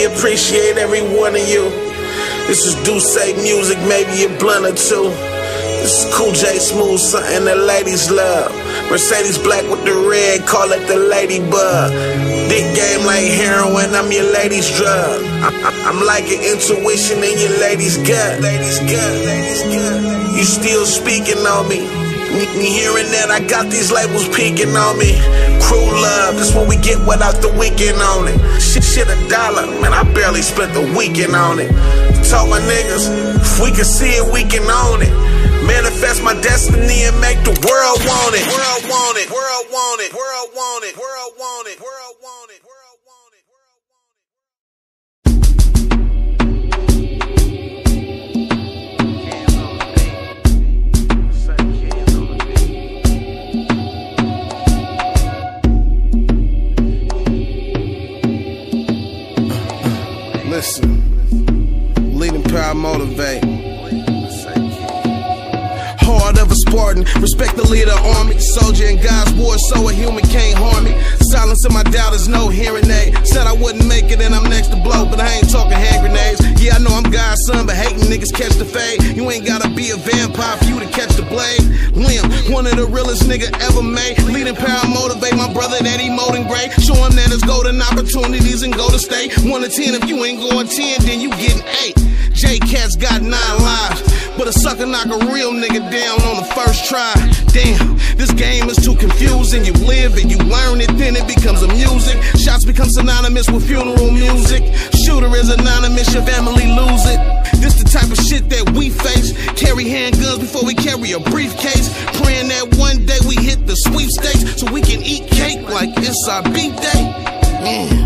really appreciate every one of you. This is Douce music, maybe a blunt or two. This is Cool J Smooth, something the ladies love. Mercedes black with the red, call it the ladybug. Dick game like heroin, I'm your lady's drug. I'm like an intuition in your lady's gut. You still speaking on me. Me hearing that I got these labels peeking on me. Crew love, that's what we get without the weekend on it. Shit $1, man, I barely spent the weekend on it. Told my niggas, if we can see it, we can own it. Manifest my destiny and make the world want it. World want it, world want it, world want it, world want it, world want it, world want it, world want it. Listen, leading power motivate. Heart of a Spartan, respect the leader, army, soldier in God's war, so a human can't harm me. Silence in my doubt is no hearing aid. Said I wouldn't make it and I'm next to blow, but I ain't talking hand grenades. Yeah, I know I'm God's son, but hating niggas catch the fade. You ain't gotta be a vampire for you to catch the blade. Lim, one of the realest nigga ever made. Leading power motivate my brother that he molding great. Show him that it's golden opportunities and go to state. 1 to 10, if you ain't going 10, then you getting 8. J-Cat's got 9 lives, but a sucker knock a real nigga down on the first try. Damn, this game is too confusing. You live and you learn it, then it becomes a music. Shots become synonymous with funeral music. Shooter is anonymous, your family lose it. This the type of shit that we face. Carry handguns before we carry a briefcase. Praying that one day we hit the sweepstakes so we can eat cake like it's our beat day.